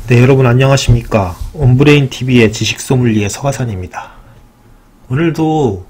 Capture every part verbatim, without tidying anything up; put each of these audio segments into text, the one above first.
네, 여러분 안녕하십니까. 온브레인티비의 지식소믈리에 서가산입니다. 오늘도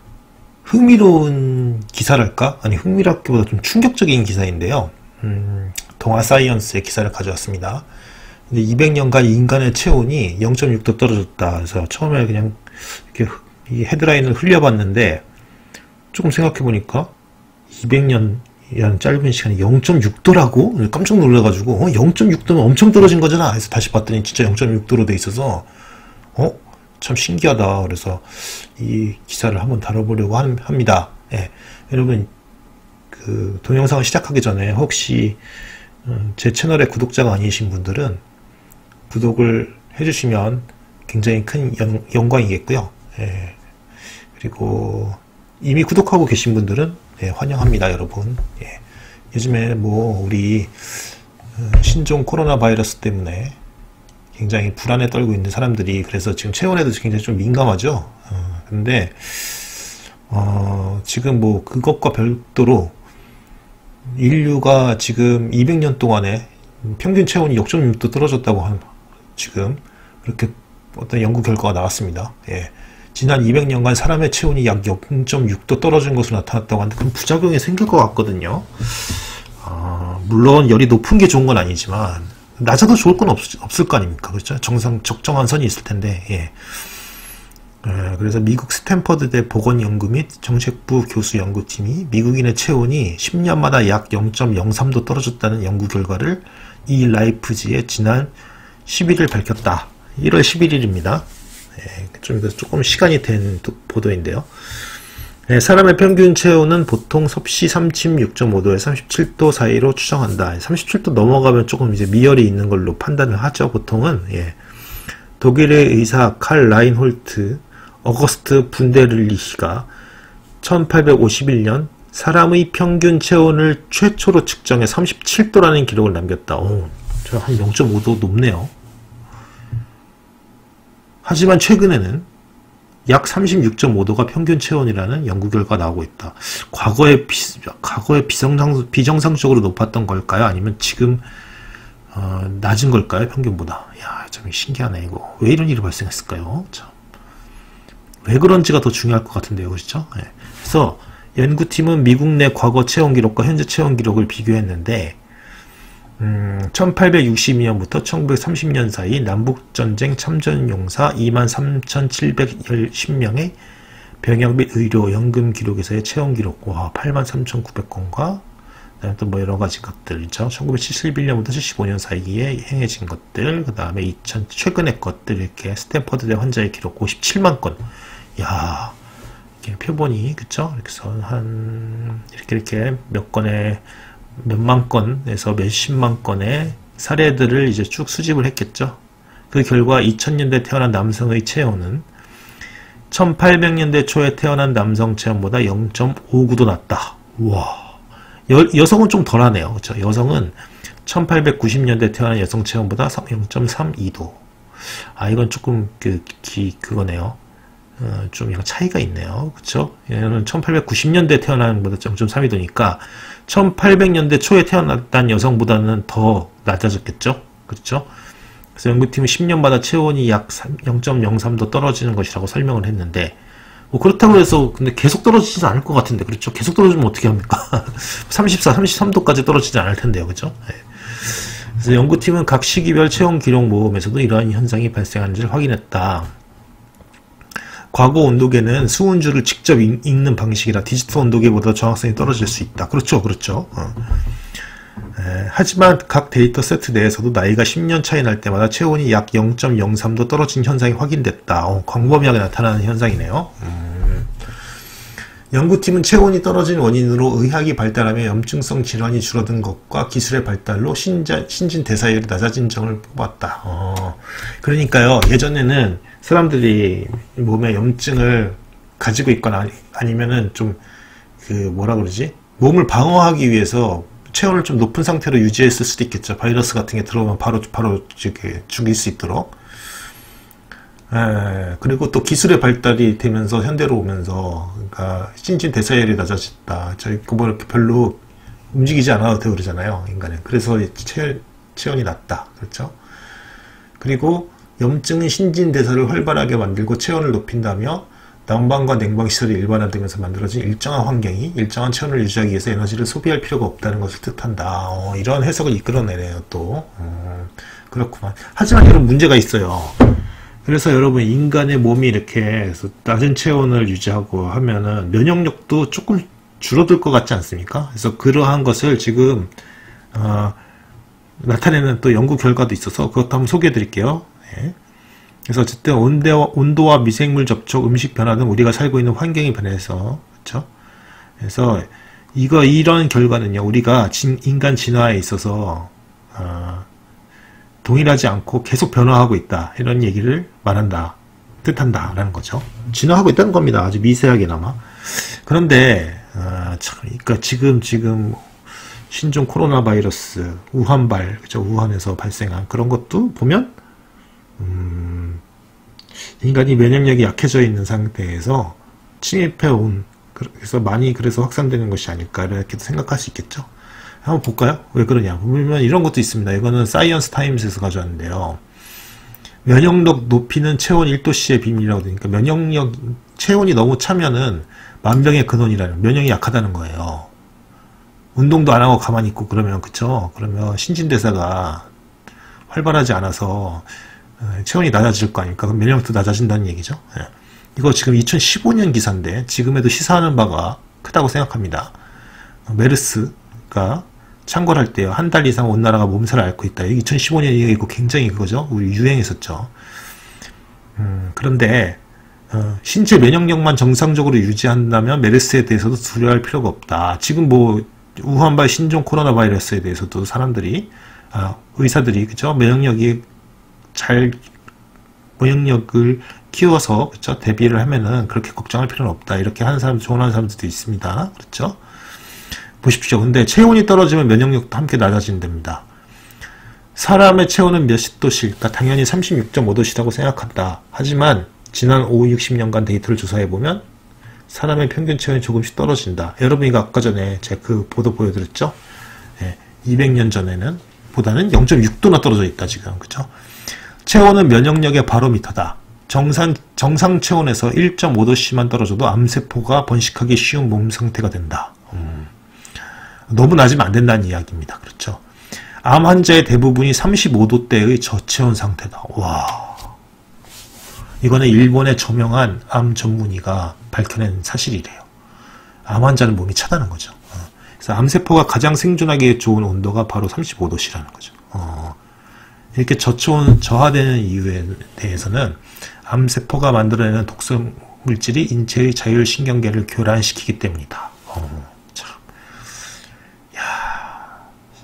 흥미로운 기사랄까? 아니, 흥미롭기보다 좀 충격적인 기사인데요. 음, 동아사이언스의 기사를 가져왔습니다. 근데 이백 년간 인간의 체온이 영 점 육 도 떨어졌다. 그래서 처음에 그냥 이렇게 이 헤드라인을 흘려봤는데 조금 생각해보니까 이백 년이라는 짧은 시간에 영 점 육 도라고? 깜짝 놀라가지고 어? 영 점 육 도면 엄청 떨어진 거잖아. 그래서 다시 봤더니 진짜 영 점 육 도로 돼 있어서 어? 참 신기하다. 그래서 이 기사를 한번 다뤄보려고 합니다. 예. 여러분 그 동영상을 시작하기 전에 혹시 제 채널의 구독자가 아니신 분들은 구독을 해주시면 굉장히 큰 영, 영광이겠고요. 예. 그리고 이미 구독하고 계신 분들은 예, 환영합니다, 여러분. 예. 요즘에 뭐 우리 신종 코로나 바이러스 때문에 굉장히 불안에 떨고 있는 사람들이 그래서 지금 체온에도 굉장히 좀 민감하죠. 어, 근데 어, 지금 뭐 그것과 별도로 인류가 지금 이백 년 동안에 평균 체온이 영 점 육 도 떨어졌다고 한 지금 그렇게 어떤 연구 결과가 나왔습니다. 예. 지난 이백 년간 사람의 체온이 약 영 점 육 도 떨어진 것으로 나타났다고 하는데 그럼 부작용이 생길 것 같거든요. 아, 물론 열이 높은 게 좋은 건 아니지만 낮아도 좋을 건 없, 없을 거 아닙니까? 그렇죠? 정상, 적정한 선이 있을 텐데, 예. 예, 그래서 미국 스탠퍼드대 보건연구 및 정책부 교수 연구팀이 미국인의 체온이 십 년마다 약 영 점 영삼 도 떨어졌다는 연구 결과를 이 라이프지에 지난 십일 일 밝혔다. 일월 십일일입니다. 예, 좀 조금 시간이 된 보도인데요. 예, 사람의 평균 체온은 보통 섭씨 삼십육 점 오 도에서 삼십칠 도 사이로 추정한다. 삼십칠 도 넘어가면 조금 이제 미열이 있는 걸로 판단을 하죠, 보통은. 예. 독일의 의사 칼 라인홀트, 어거스트 분데를리히가 천팔백오십일 년 사람의 평균 체온을 최초로 측정해 삼십칠 도라는 기록을 남겼다. 오, 저 한 영 점 오 도 높네요. 하지만 최근에는 약 삼십육 점 오 도가 평균 체온이라는 연구 결과가 나오고 있다. 과거에, 비, 과거에 비정상, 비정상적으로 높았던 걸까요? 아니면 지금 어, 낮은 걸까요? 평균보다. 야, 참 신기하네 이거. 왜 이런 일이 발생했을까요? 참. 왜 그런지가 더 중요할 것 같은데요. 그렇죠? 네. 그래서 연구팀은 미국 내 과거 체온 기록과 현재 체온 기록을 비교했는데 음, 천팔백육십이 년부터 천구백삼십 년 사이 남북전쟁 참전용사 이만 삼천칠백십 명의 병역 및 의료, 연금 기록에서의 체온 기록, 와, 팔만 삼천구백 건과 그다음에 또 뭐 여러 가지 것들 있죠. 천구백칠십일 년부터 칠십오 년 사이에 행해진 것들, 그 다음에 이천 최근의 것들 이렇게 스탠퍼드대 환자의 기록 오십칠만 건. 야, 이렇게 표본이 그쵸? 이렇게 해서 한 이렇게 이렇게 몇 건의 몇만 건에서 몇십만 건의 사례들을 이제 쭉 수집을 했겠죠. 그 결과 이천 년대 태어난 남성의 체온은 천팔백 년대 초에 태어난 남성 체온보다 영 점 오구 도 낮다. 우와. 여, 여성은 좀 덜하네요. 그렇죠? 여성은 천팔백구십 년대 태어난 여성 체온보다 영 점 삼이 도. 아, 이건 조금 그, 기, 그거네요. 어, 좀 이거 차이가 있네요. 그쵸? 얘는 천팔백구십 년대 태어난 것보다 영 점 삼이 도니까 천팔백 년대 초에 태어났던 여성보다는 더 낮아졌겠죠? 그렇죠? 그래서 연구팀은 십 년마다 체온이 약 영 점 영삼 도 떨어지는 것이라고 설명을 했는데 뭐 그렇다고 해서 근데 계속 떨어지지 않을 것 같은데 그렇죠? 계속 떨어지면 어떻게 합니까? 삼십사, 삼십삼 도까지 떨어지지 않을 텐데요. 그죠? 네. 그래서 연구팀은 각 시기별 체온 기록 모음에서도 이러한 현상이 발생하는지를 확인했다. 과거 온도계는 수은주를 직접 읽, 읽는 방식이라 디지털 온도계보다 정확성이 떨어질 수 있다. 그렇죠, 그렇죠. 어. 에, 하지만 각 데이터 세트 내에서도 나이가 십 년 차이 날 때마다 체온이 약 영 점 영삼 도 떨어진 현상이 확인됐다. 어, 광범위하게 나타나는 현상이네요. 음. 연구팀은 체온이 떨어진 원인으로 의학이 발달하며 염증성 질환이 줄어든 것과 기술의 발달로 신자, 신진대사율이 낮아진 점을 뽑았다. 어. 그러니까요, 예전에는 사람들이 몸에 염증을 가지고 있거나 아니면은 좀 그 뭐라 그러지? 몸을 방어하기 위해서 체온을 좀 높은 상태로 유지했을 수도 있겠죠. 바이러스 같은 게 들어오면 바로 바로 이렇게 죽일 수 있도록. 에, 그리고 또 기술의 발달이 되면서 현대로 오면서 그러니까 신진대사율이 낮아졌다. 저희 뭐 이렇게 별로 움직이지 않아도 되고 그러잖아요, 인간은. 그래서 체, 체온이 낮다. 그렇죠? 그리고 염증은 신진대사를 활발하게 만들고 체온을 높인다며 난방과 냉방 시설이 일반화되면서 만들어진 일정한 환경이 일정한 체온을 유지하기 위해서 에너지를 소비할 필요가 없다는 것을 뜻한다. 어, 이런 해석을 이끌어내네요. 또 어, 그렇구만. 하지만 이런 문제가 있어요. 그래서 여러분, 인간의 몸이 이렇게 낮은 체온을 유지하고 하면은 면역력도 조금 줄어들 것 같지 않습니까? 그래서 그러한 것을 지금 어, 나타내는 또 연구 결과도 있어서 그것도 한번 소개해 드릴게요. 네. 그래서 어쨌든 온도와, 온도와 미생물 접촉, 음식 변화 등 우리가 살고 있는 환경이 변해서, 그렇죠? 그래서 이거 이런 결과는요, 우리가 진, 인간 진화에 있어서 어, 동일하지 않고 계속 변화하고 있다, 이런 얘기를 말한다, 뜻한다라는 거죠. 진화하고 있다는 겁니다. 아주 미세하게나마. 그런데 어, 참, 그러니까 지금 지금 신종 코로나 바이러스 우한발, 그죠? 우한에서 발생한 그런 것도 보면 음, 인간이 면역력이 약해져 있는 상태에서 침입해온, 그래서 많이 그래서 확산되는 것이 아닐까 이렇게 생각할 수 있겠죠. 한번 볼까요? 왜 그러냐. 보면 이런 것도 있습니다. 이거는 사이언스 타임스에서 가져왔는데요. 면역력 높이는 체온 일 도씨의 비밀이라고 되니까, 면역력, 체온이 너무 차면은 만병의 근원이라는, 면역이 약하다는 거예요. 운동도 안 하고 가만히 있고 그러면, 그쵸? 그러면 신진대사가 활발하지 않아서 체온이 낮아질 거 아닙니까? 그럼 면역력도 낮아진다는 얘기죠. 예. 이거 지금 이천십오 년 기사인데 지금에도 시사하는 바가 크다고 생각합니다. 메르스가 창궐할 때요, 한 달 이상 온 나라가 몸살을 앓고 있다. 이천십오 년이고 굉장히 그거죠. 우리 유행했었죠. 음, 그런데 어, 신체 면역력만 정상적으로 유지한다면 메르스에 대해서도 두려워할 필요가 없다. 지금 뭐 우한발 신종 코로나 바이러스에 대해서도 사람들이, 아, 의사들이, 그죠? 면역력이 잘, 면역력을 키워서, 그쵸? 대비를 하면은 그렇게 걱정할 필요는 없다. 이렇게 하는 사람, 조언하는 사람들도 있습니다. 그렇죠? 보십시오. 근데 체온이 떨어지면 면역력도 함께 낮아진답니다. 사람의 체온은 몇십 도씨일까? 당연히 삼십육 점 오 도씨라고 생각한다. 하지만 지난 오, 육십 년간 데이터를 조사해보면 사람의 평균 체온이 조금씩 떨어진다. 여러분, 이거 아까 전에 제가 그 보도 보여드렸죠? 예, 이백 년 전에는 보다는 영 점 육 도나 떨어져 있다, 지금. 그죠? 체온은 면역력의 바로미터다. 정상, 정상 체온에서 일 점 오 도씨만 떨어져도 암세포가 번식하기 쉬운 몸 상태가 된다. 음. 너무 낮으면 안 된다는 이야기입니다. 그렇죠? 암 환자의 대부분이 삼십오 도대의 저체온 상태다. 와. 이거는 일본의 저명한 암 전문의가 밝혀낸 사실이래요. 암 환자는 몸이 차다는 거죠. 어. 그래서 암세포가 가장 생존하기 좋은 온도가 바로 삼십오 도씨라는 거죠. 어. 이렇게 저체온 저하되는 이유에 대해서는 암세포가 만들어내는 독성 물질이 인체의 자율신경계를 교란시키기 때문이다. 어. 참. 야.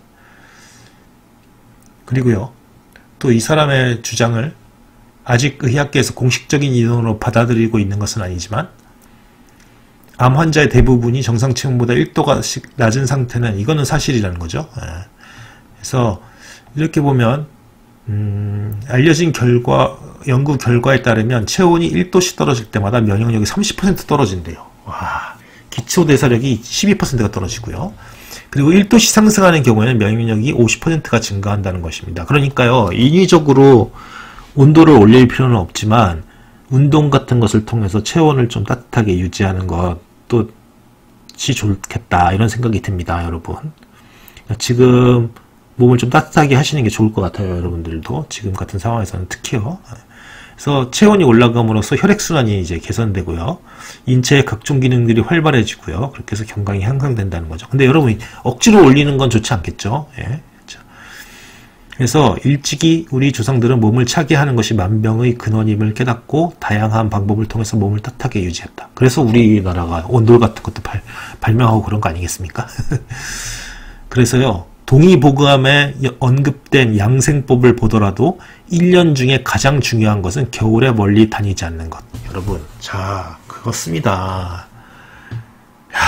그리고요, 또 이 사람의 주장을 아직 의학계에서 공식적인 이론으로 받아들이고 있는 것은 아니지만, 암 환자의 대부분이 정상 체온보다 일 도가씩 낮은 상태는, 이거는 사실이라는 거죠. 예. 그래서 이렇게 보면 음, 알려진 결과, 연구 결과에 따르면 체온이 일 도씩 떨어질 때마다 면역력이 삼십 퍼센트 떨어진대요. 와, 기초대사력이 십이 퍼센트가 떨어지고요. 그리고 일 도씩 상승하는 경우에는 면역력이 오십 퍼센트가 증가한다는 것입니다. 그러니까요, 인위적으로 온도를 올릴 필요는 없지만 운동 같은 것을 통해서 체온을 좀 따뜻하게 유지하는 것도 좋겠다, 이런 생각이 듭니다. 여러분, 지금 몸을 좀 따뜻하게 하시는 게 좋을 것 같아요. 여러분들도 지금 같은 상황에서는 특히요. 그래서 체온이 올라감으로써 혈액순환이 이제 개선되고요, 인체의 각종 기능들이 활발해지고요, 그렇게 해서 건강이 향상된다는 거죠. 근데 여러분이 억지로 올리는 건 좋지 않겠죠. 예. 그래서 일찍이 우리 조상들은 몸을 차게 하는 것이 만병의 근원임을 깨닫고 다양한 방법을 통해서 몸을 따뜻하게 유지했다. 그래서 우리나라가 온돌 같은 것도 발, 발명하고 그런 거 아니겠습니까? 그래서요, 동의보감에 언급된 양생법을 보더라도 일 년 중에 가장 중요한 것은 겨울에 멀리 다니지 않는 것. 여러분, 자, 그렇습니다. 야,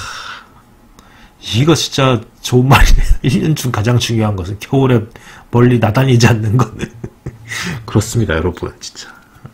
이거 진짜 좋은 말이네요. 일 년 중 가장 중요한 것은 겨울에 멀리 나다니지 않는 것. 그렇습니다, 여러분, 진짜.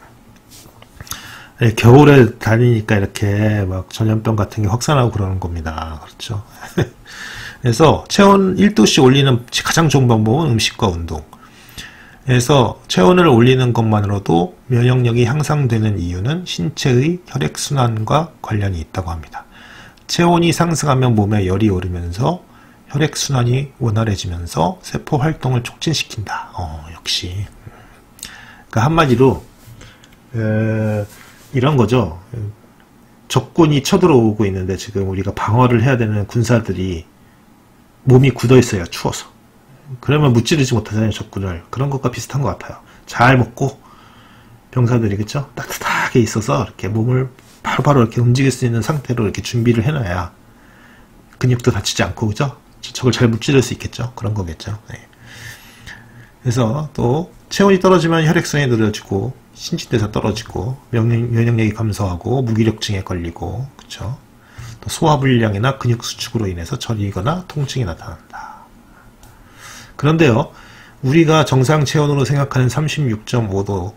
네, 겨울에 다니니까 이렇게 막 전염병 같은 게 확산하고 그러는 겁니다. 그렇죠? 그래서 체온 일 도씩 올리는 가장 좋은 방법은 음식과 운동. 그래서 체온을 올리는 것만으로도 면역력이 향상되는 이유는 신체의 혈액순환과 관련이 있다고 합니다. 체온이 상승하면 몸에 열이 오르면서 혈액순환이 원활해지면서 세포 활동을 촉진시킨다. 어, 역시. 그러니까 한마디로 에, 이런 거죠. 적군이 쳐들어오고 있는데 지금 우리가 방어를 해야 되는 군사들이 몸이 굳어 있어요. 추워서. 그러면 무찌르지 못하잖아요. 적군을. 그런 것과 비슷한 것 같아요. 잘 먹고 병사들이 그쵸? 따뜻하게 있어서 이렇게 몸을 바로바로 이렇게 움직일 수 있는 상태로 이렇게 준비를 해놔야 근육도 다치지 않고 그죠? 적을 잘 무찌를 수 있겠죠. 그런 거겠죠. 네. 그래서 또 체온이 떨어지면 혈액순환이 느려지고 신진대사 떨어지고 면역, 면역력이 감소하고 무기력증에 걸리고 그쵸? 또 소화불량이나 근육 수축으로 인해서 저리거나 통증이 나타난다. 그런데요, 우리가 정상 체온으로 생각하는 삼십육 점 오 도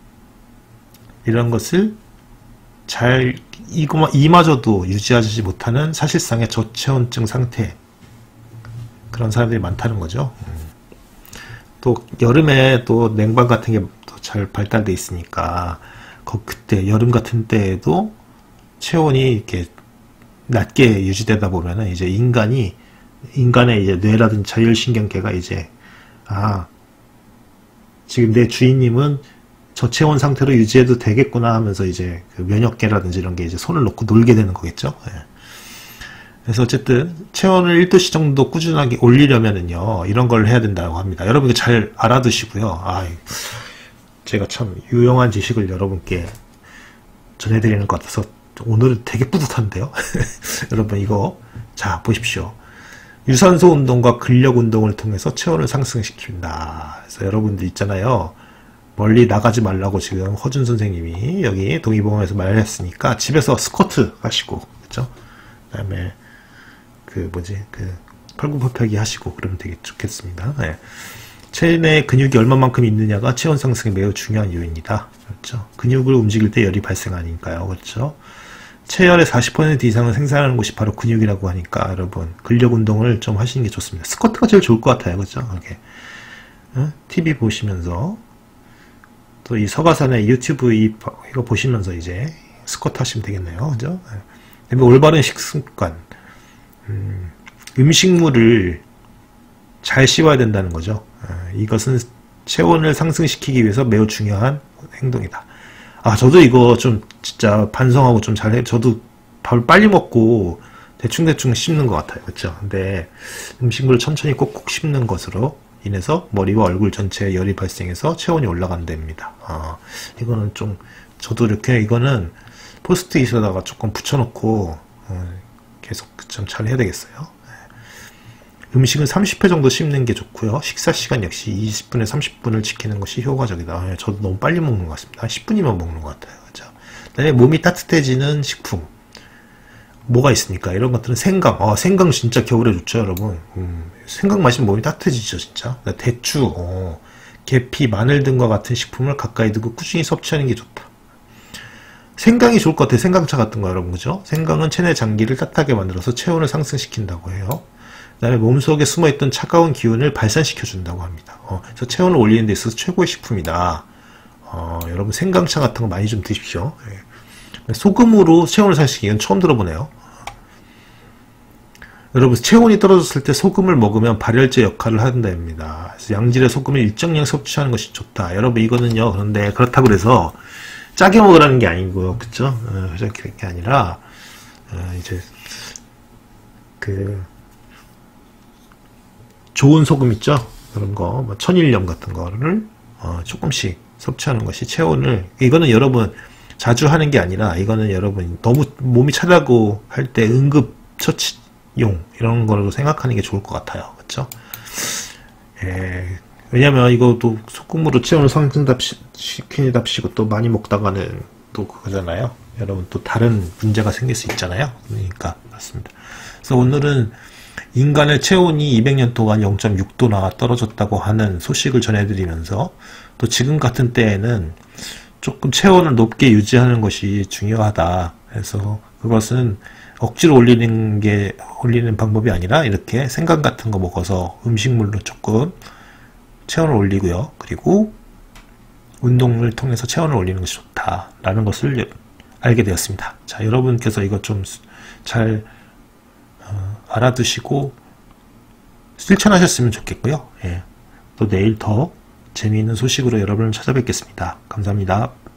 이런 것을 잘 이거 이마저도 유지하지 못하는 사실상의 저체온증 상태, 그런 사람들이 많다는 거죠. 또 여름에 또 냉방 같은 게 잘 발달돼 있으니까 그때 여름 같은 때에도 체온이 이렇게 낮게 유지되다 보면은 이제 인간이 인간의 이제 뇌라든지 자율신경계가 이제 아 지금 내 주인님은 저체온 상태로 유지해도 되겠구나 하면서 이제 그 면역계라든지 이런 게 이제 손을 놓고 놀게 되는 거겠죠. 예. 그래서 어쨌든 체온을 일 도씨 정도 꾸준하게 올리려면은요 이런 걸 해야 된다고 합니다. 여러분 이거 잘 알아두시고요. 아, 제가 참 유용한 지식을 여러분께 전해드리는 것 같아서 오늘은 되게 뿌듯한데요. 여러분 이거 자 보십시오. 유산소 운동과 근력 운동을 통해서 체온을 상승시킨다. 그래서 여러분들 있잖아요. 멀리 나가지 말라고 지금 허준 선생님이 여기 동의보험에서 말했으니까 집에서 스쿼트 하시고 그쵸? 그 다음에 그 뭐지 그 팔굽혀펴기 하시고 그러면 되게 좋겠습니다. 네. 체내 근육이 얼마만큼 있느냐가 체온 상승에 매우 중요한 요인이다. 그렇죠? 근육을 움직일 때 열이 발생하니까요. 그렇죠? 체열의 사십 퍼센트 이상을 생산하는 곳이 바로 근육이라고 하니까 여러분 근력 운동을 좀 하시는 게 좋습니다. 스쿼트가 제일 좋을 것 같아요. 그렇죠? 이렇게 어? 티비 보시면서 또 이 서가산의 유튜브 이, 이거 보시면서 이제 스쿼트 하시면 되겠네요. 그죠? 네. 올바른 식습관, 음, 음식물을 잘 씹어야 된다는 거죠. 이것은 체온을 상승시키기 위해서 매우 중요한 행동이다. 아, 저도 이거 좀 진짜 반성하고 좀 잘해. 저도 밥을 빨리 먹고 대충대충 씹는 것 같아요. 그렇죠? 근데 음식물을 천천히 꼭꼭 씹는 것으로 인해서 머리와 얼굴 전체에 열이 발생해서 체온이 올라간답니다. 아, 이거는 좀 저도 이렇게 이거는 포스트잇에다가 조금 붙여놓고 어, 계속 좀 잘 해야 되겠어요. 음식은 삼십 회 정도 씹는 게 좋고요. 식사 시간 역시 이십 분에 삼십 분을 지키는 것이 효과적이다. 저도 너무 빨리 먹는 것 같습니다. 한 십 분이면 먹는 것 같아요. 그렇죠? 그다음에 몸이 따뜻해지는 식품 뭐가 있습니까? 이런 것들은 생강. 아, 생강 진짜 겨울에 좋죠, 여러분. 음, 생강 마시면 몸이 따뜻해지죠, 진짜. 대추, 어, 계피, 마늘 등과 같은 식품을 가까이 두고 꾸준히 섭취하는 게 좋다. 생강이 좋을 것 같아요. 생강차 같은 거, 여러분, 그죠? 생강은 체내 장기를 따뜻하게 만들어서 체온을 상승시킨다고 해요. 그 다음에 몸속에 숨어있던 차가운 기운을 발산시켜준다고 합니다. 어, 그래서 체온을 올리는 데 있어서 최고의 식품이다. 어, 여러분 생강차 같은 거 많이 좀 드십시오. 예. 소금으로 체온을 상승시키는 처음 들어보네요. 여러분 체온이 떨어졌을 때 소금을 먹으면 발열제 역할을 한답니다. 그래서 양질의 소금을 일정량 섭취하는 것이 좋다. 여러분 이거는요. 그런데 그렇다고 해서 짜게 먹으라는 게 아니고요. 그쵸? 어, 그렇게 아니라 어, 이제 그 좋은 소금 있죠? 그런 거, 뭐 천일염 같은 거를 어, 조금씩 섭취하는 것이 체온을, 이거는 여러분 자주 하는 게 아니라 이거는 여러분 너무 몸이 차다고 할 때 응급 처치용 이런 거로 생각하는 게 좋을 것 같아요. 그렇죠? 예, 왜냐면 이것도 소금으로 체온을 상승시키답시고 또 많이 먹다가는 또 그거잖아요. 여러분 또 다른 문제가 생길 수 있잖아요. 그러니까 그렇습니다. 그래서 오늘은 인간의 체온이 이백 년 동안 영 점 육 도나 떨어졌다고 하는 소식을 전해드리면서 또 지금 같은 때에는 조금 체온을 높게 유지하는 것이 중요하다. 그래서 그것은 억지로 올리는 게 올리는 방법이 아니라 이렇게 생강 같은 거 먹어서 음식물로 조금 체온을 올리고요. 그리고 운동을 통해서 체온을 올리는 것이 좋다라는 것을 알게 되었습니다. 자, 여러분께서 이것 좀 잘 어, 알아두시고 실천하셨으면 좋겠고요. 예. 또 내일 더 재미있는 소식으로 여러분을 찾아뵙겠습니다. 감사합니다.